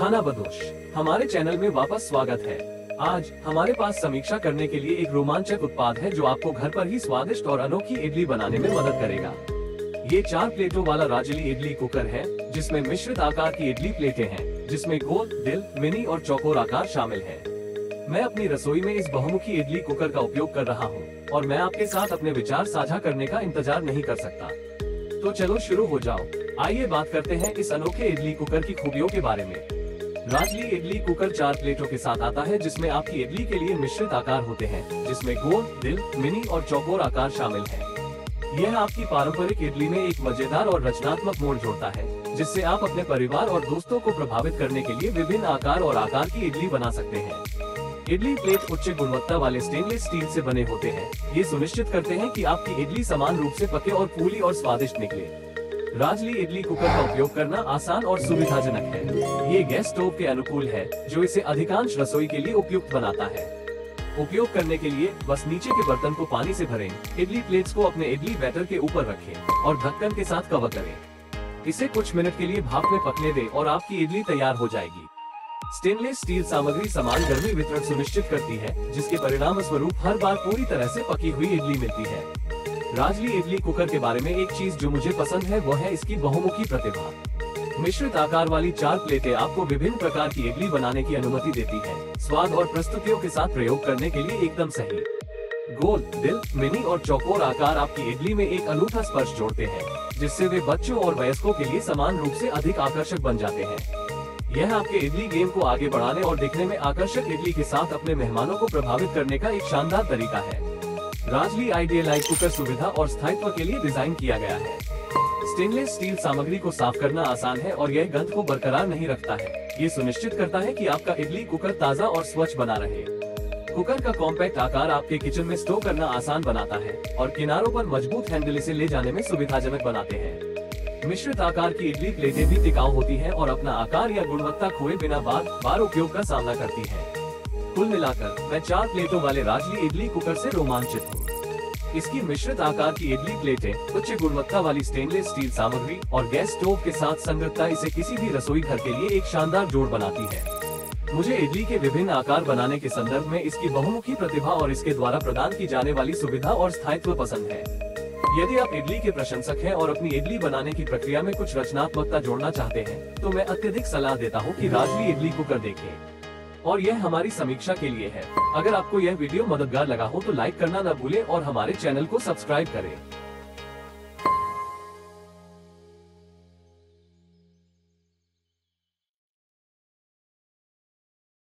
खाना बदोश हमारे चैनल में वापस स्वागत है। आज हमारे पास समीक्षा करने के लिए एक रोमांचक उत्पाद है जो आपको घर पर ही स्वादिष्ट और अनोखी इडली बनाने में मदद करेगा। ये 4 प्लेटों वाला राजली इडली कुकर है जिसमें मिश्रित आकार की इडली प्लेटें हैं, जिसमें गोल, दिल, मिनी और चौकोर आकार शामिल है। मैं अपनी रसोई में इस बहुमुखी इडली कुकर का उपयोग कर रहा हूँ और मैं आपके साथ अपने विचार साझा करने का इंतजार नहीं कर सकता। तो चलो शुरू हो जाओ। आइए बात करते हैं इस अनोखे इडली कुकर की खूबियों के बारे में। राजली इडली कुकर 4 प्लेटों के साथ आता है जिसमें आपकी इडली के लिए मिश्रित आकार होते हैं, जिसमें गोल, दिल, मिनी और चौकोर आकार शामिल है। यह आपकी पारंपरिक इडली में एक मजेदार और रचनात्मक मोड़ जोड़ता है, जिससे आप अपने परिवार और दोस्तों को प्रभावित करने के लिए विभिन्न आकार और आकार की इडली बना सकते हैं। इडली प्लेट उच्च गुणवत्ता वाले स्टेनलेस स्टील से बने होते हैं। ये सुनिश्चित करते हैं कि आपकी इडली समान रूप से पके और फूली और स्वादिष्ट निकले। राजली इडली कुकर का उपयोग करना आसान और सुविधाजनक है। ये गैस स्टोव के अनुकूल है, जो इसे अधिकांश रसोई के लिए उपयुक्त बनाता है। उपयोग करने के लिए बस नीचे के बर्तन को पानी से भरें, इडली प्लेट्स को अपने इडली बैटर के ऊपर रखें और ढक्कन के साथ कवर करें। इसे कुछ मिनट के लिए भाप में पकने दें और आपकी इडली तैयार हो जाएगी। स्टेनलेस स्टील सामग्री समान गर्मी वितरण सुनिश्चित करती है, जिसके परिणाम स्वरूप हर बार पूरी तरह से पकी हुई इडली मिलती है। राजली इडली कुकर के बारे में एक चीज जो मुझे पसंद है वो है इसकी बहुमुखी प्रतिभा। मिश्रित आकार वाली 4 प्लेटें आपको विभिन्न प्रकार की इडली बनाने की अनुमति देती है। स्वाद और प्रस्तुतियों के साथ प्रयोग करने के लिए एकदम सही। गोल, दिल, मिनी और चौकोर आकार आपकी इडली में एक अनूठा स्पर्श जोड़ते हैं, जिससे वे बच्चों और वयस्कों के लिए समान रूप से अधिक आकर्षक बन जाते हैं। यह आपके इडली गेम को आगे बढ़ाने और दिखने में आकर्षक इडली के साथ अपने मेहमानों को प्रभावित करने का एक शानदार तरीका है। राजली आइडियलाइज कुकर सुविधा और स्थायित्व के लिए डिजाइन किया गया है। स्टेनलेस स्टील सामग्री को साफ करना आसान है और यह गंध को बरकरार नहीं रखता है। ये सुनिश्चित करता है कि आपका इडली कुकर ताज़ा और स्वच्छ बना रहे। कुकर का कॉम्पैक्ट आकार आपके किचन में स्टोव करना आसान बनाता है और किनारों पर मजबूत हैंडल इसे ले जाने में सुविधाजनक बनाते हैं। मिश्रित आकार की इडली प्लेटें भी टिकाऊ होती हैं और अपना आकार या गुणवत्ता खोए बिना बार उपयोग का सामना करती हैं। कुल मिलाकर मैं 4 प्लेटों वाले राजली इडली कुकर से रोमांचित हूँ। इसकी मिश्रित आकार की इडली प्लेटें, उच्च गुणवत्ता वाली स्टेनलेस स्टील सामग्री और गैस स्टोव के साथ संगतता इसे किसी भी रसोई घर के लिए एक शानदार जोड़ बनाती है। मुझे इडली के विभिन्न आकार बनाने के संदर्भ में इसकी बहुमुखी प्रतिभा और इसके द्वारा प्रदान की जाने वाली सुविधा और स्थायित्व पसंद है। यदि आप इडली के प्रशंसक हैं और अपनी इडली बनाने की प्रक्रिया में कुछ रचनात्मकता जोड़ना चाहते हैं, तो मैं अत्यधिक सलाह देता हूं कि राजली इडली कुकर देखें। और यह हमारी समीक्षा के लिए है। अगर आपको यह वीडियो मददगार लगा हो तो लाइक करना न भूलें और हमारे चैनल को सब्सक्राइब करें।